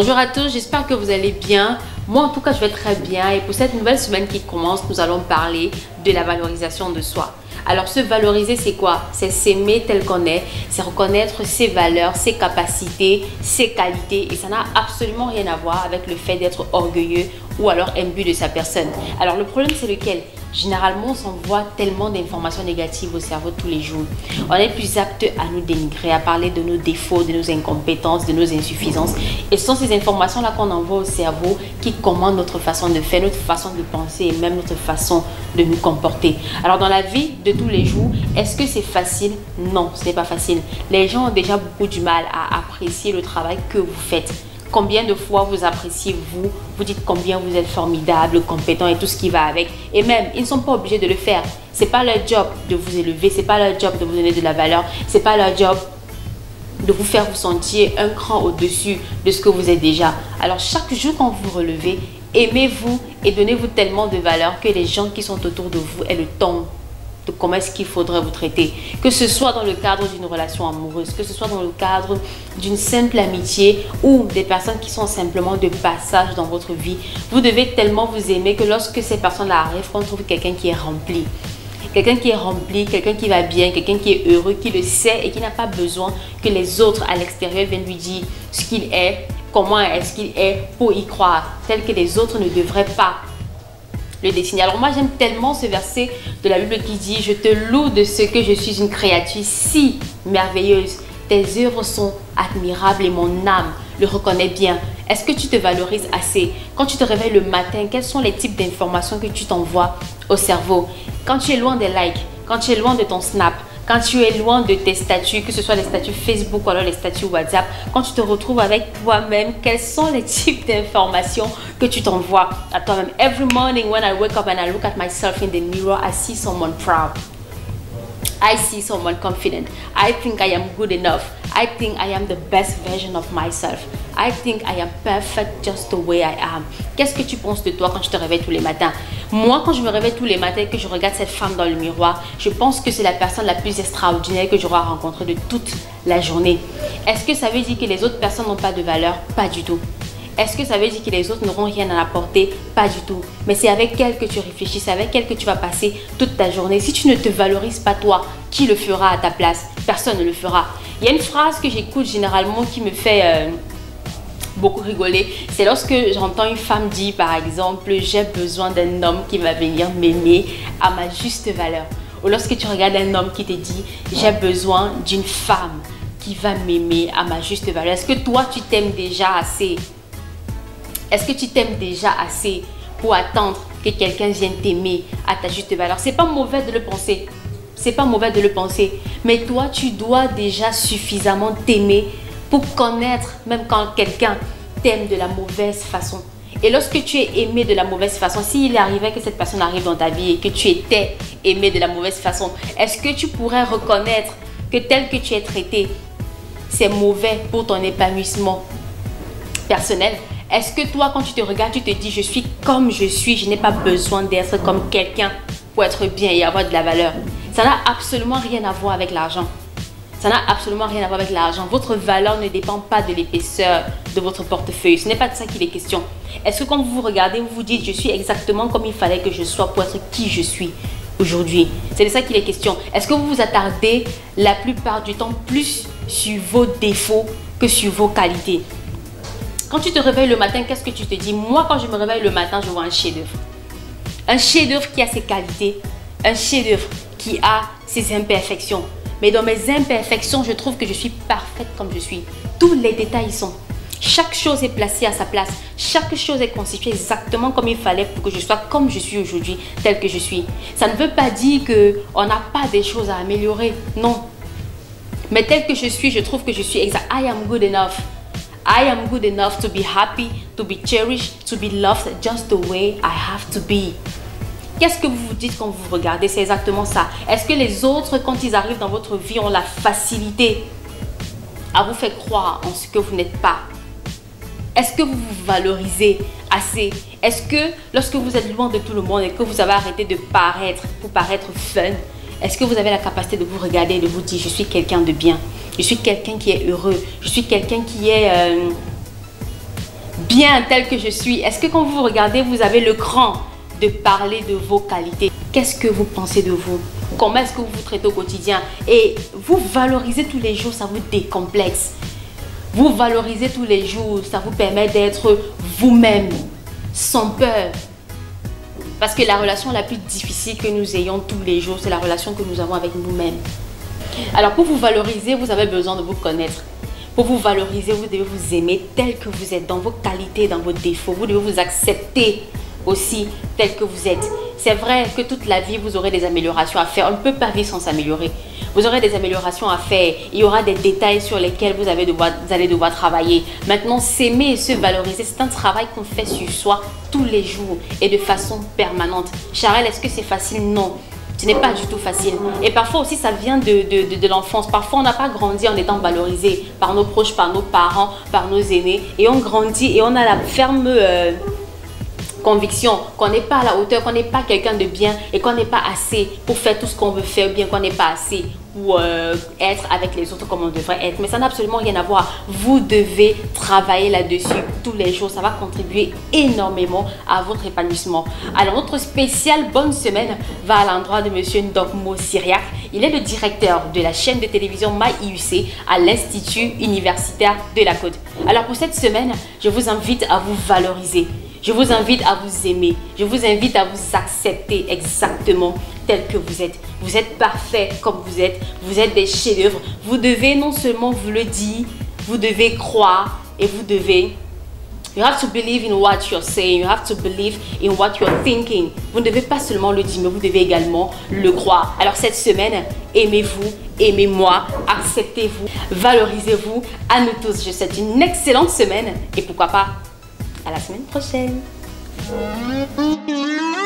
Bonjour à tous, j'espère que vous allez bien. Moi en tout cas je vais très bien et pour cette nouvelle semaine qui commence, nous allons parler de la valorisation de soi. Alors se valoriser c'est quoi? C'est s'aimer tel qu'on est, c'est reconnaître ses valeurs, ses capacités, ses qualités et ça n'a absolument rien à voir avec le fait d'être orgueilleux ou alors imbu de sa personne. Alors le problème c'est lequel? Généralement, on s'envoie tellement d'informations négatives au cerveau tous les jours. On est plus apte à nous dénigrer, à parler de nos défauts, de nos incompétences, de nos insuffisances. Et ce sont ces informations-là qu'on envoie au cerveau qui commandent notre façon de faire, notre façon de penser et même notre façon de nous comporter. Alors, dans la vie de tous les jours, est-ce que c'est facile? Non, ce n'est pas facile. Les gens ont déjà beaucoup du mal à apprécier le travail que vous faites. Combien de fois vous appréciez vous dites combien vous êtes formidable, compétent et tout ce qui va avec. Et même, ils ne sont pas obligés de le faire. Ce n'est pas leur job de vous élever, ce n'est pas leur job de vous donner de la valeur, ce n'est pas leur job de vous faire vous sentir un cran au-dessus de ce que vous êtes déjà. Alors chaque jour quand vous vous relevez, aimez-vous et donnez-vous tellement de valeur que les gens qui sont autour de vous aient le temps de comment est-ce qu'il faudrait vous traiter. Que ce soit dans le cadre d'une relation amoureuse, que ce soit dans le cadre d'une simple amitié ou des personnes qui sont simplement de passage dans votre vie. Vous devez tellement vous aimer que lorsque ces personnes arrivent, on trouve quelqu'un qui est rempli. Quelqu'un qui est rempli, quelqu'un qui va bien, quelqu'un qui est heureux, qui le sait et qui n'a pas besoin que les autres à l'extérieur viennent lui dire ce qu'il est, comment est-ce qu'il est pour y croire, tel que les autres ne devraient pas le dessiner. Alors moi j'aime tellement ce verset de la Bible qui dit: je te loue de ce que je suis une créature si merveilleuse. Tes œuvres sont admirables et mon âme le reconnaît bien. Est-ce que tu te valorises assez? Quand tu te réveilles le matin, quels sont les types d'informations que tu t'envoies au cerveau? Quand tu es loin des likes, quand tu es loin de ton snap, quand tu es loin de tes statuts, que ce soit les statuts Facebook ou alors les statuts WhatsApp, quand tu te retrouves avec toi-même, quels sont les types d'informations que tu t'envoies à toi-même? Every morning when I wake up and I look at myself in the mirror, I see someone proud. I see someone confident. I think I am good enough. I think I am the best version of myself. I think I am perfect just the way I am. Qu'est-ce que tu penses de toi quand tu te réveilles tous les matins? Moi, quand je me réveille tous les matins et que je regarde cette femme dans le miroir, je pense que c'est la personne la plus extraordinaire que j'aurai rencontrée de toute la journée. Est-ce que ça veut dire que les autres personnes n'ont pas de valeur? Pas du tout. Est-ce que ça veut dire que les autres n'auront rien à apporter? Pas du tout. Mais c'est avec elle que tu réfléchis, c'est avec elle que tu vas passer toute ta journée. Si tu ne te valorises pas toi, qui le fera à ta place? Personne ne le fera. Il y a une phrase que j'écoute généralement qui me fait beaucoup rigoler. C'est lorsque j'entends une femme dire par exemple: j'ai besoin d'un homme qui va venir m'aimer à ma juste valeur. Ou lorsque tu regardes un homme qui te dit: j'ai besoin d'une femme qui va m'aimer à ma juste valeur. Est-ce que toi tu t'aimes déjà assez? Est-ce que tu t'aimes déjà assez pour attendre que quelqu'un vienne t'aimer à ta juste valeur? C'est pas mauvais de le penser. C'est pas mauvais de le penser. Mais toi, tu dois déjà suffisamment t'aimer pour connaître même quand quelqu'un t'aime de la mauvaise façon. Et lorsque tu es aimé de la mauvaise façon, s'il arrivait que cette personne arrive dans ta vie et que tu étais aimé de la mauvaise façon, est-ce que tu pourrais reconnaître que tel que tu es traité, c'est mauvais pour ton épanouissement personnel? Est-ce que toi, quand tu te regardes, tu te dis: je suis comme je suis, je n'ai pas besoin d'être comme quelqu'un pour être bien et avoir de la valeur? Ça n'a absolument rien à voir avec l'argent. Ça n'a absolument rien à voir avec l'argent. Votre valeur ne dépend pas de l'épaisseur de votre portefeuille. Ce n'est pas de ça qu'il est question. Est-ce que quand vous vous regardez, vous vous dites: je suis exactement comme il fallait que je sois pour être qui je suis aujourd'hui? C'est de ça qu'il est question. Est-ce que vous vous attardez la plupart du temps plus sur vos défauts que sur vos qualités? Quand tu te réveilles le matin, qu'est-ce que tu te dis? Moi, quand je me réveille le matin, je vois un chef-d'œuvre. Un chef-d'œuvre qui a ses qualités. Un chef-d'œuvre qui a ses imperfections. Mais dans mes imperfections, je trouve que je suis parfaite comme je suis. Tous les détails y sont. Chaque chose est placée à sa place. Chaque chose est constituée exactement comme il fallait pour que je sois comme je suis aujourd'hui, tel que je suis. Ça ne veut pas dire qu'on n'a pas des choses à améliorer. Non. Mais tel que je suis, je trouve que je suis exact. I am good enough. I am good enough to be happy, to be cherished, to be loved just the way I have to be. Qu'est-ce que vous vous dites quand vous regardez? C'est exactement ça. Est-ce que les autres, quand ils arrivent dans votre vie, ont la facilité à vous faire croire en ce que vous n'êtes pas? Est-ce que vous vous valorisez assez? Est-ce que lorsque vous êtes loin de tout le monde et que vous avez arrêté de paraître pour paraître fun, est-ce que vous avez la capacité de vous regarder et de vous dire: je suis quelqu'un de bien, je suis quelqu'un qui est heureux, je suis quelqu'un qui est bien tel que je suis? Est-ce que quand vous vous regardez, vous avez le cran de parler de vos qualités? Qu'est-ce que vous pensez de vous? Comment est-ce que vous vous traitez au quotidien? Et vous valorisez tous les jours, ça vous décomplexe. Vous valorisez tous les jours, ça vous permet d'être vous-même, sans peur. Parce que la relation la plus difficile que nous ayons tous les jours, c'est la relation que nous avons avec nous-mêmes. Alors pour vous valoriser, vous avez besoin de vous connaître. Pour vous valoriser, vous devez vous aimer tel que vous êtes, dans vos qualités, dans vos défauts. Vous devez vous accepter aussi tel que vous êtes. C'est vrai que toute la vie, vous aurez des améliorations à faire. On ne peut pas vivre sans s'améliorer. Vous aurez des améliorations à faire. Il y aura des détails sur lesquels vous allez devoir travailler. Maintenant, s'aimer et se valoriser, c'est un travail qu'on fait sur soi tous les jours et de façon permanente. Charelle, est-ce que c'est facile? Non. Ce n'est pas du tout facile. Et parfois aussi, ça vient de l'enfance. Parfois, on n'a pas grandi en étant valorisé par nos proches, par nos parents, par nos aînés. Et on grandit et on a la ferme conviction qu'on n'est pas à la hauteur, qu'on n'est pas quelqu'un de bien et qu'on n'est pas assez pour faire tout ce qu'on veut faire, ou bien qu'on n'est pas assez pour être avec les autres comme on devrait être. Mais ça n'a absolument rien à voir. Vous devez travailler là-dessus tous les jours. Ça va contribuer énormément à votre épanouissement. Alors, notre spéciale bonne semaine va à l'endroit de Monsieur Ndokmo Syriac. Il est le directeur de la chaîne de télévision MyIUC à l'Institut universitaire de la Côte. Alors, pour cette semaine, je vous invite à vous valoriser. Je vous invite à vous aimer. Je vous invite à vous accepter exactement tel que vous êtes. Vous êtes parfait comme vous êtes. Vous êtes des chefs-d'œuvre. Vous devez non seulement vous le dire, vous devez croire et vous devez... You have to believe in what you're saying. You have to believe in what you're thinking. Vous ne devez pas seulement le dire, mais vous devez également le croire. Alors cette semaine, aimez-vous, aimez-moi, acceptez-vous, valorisez-vous. À nous tous, je vous souhaite une excellente semaine et pourquoi pas à la semaine prochaine.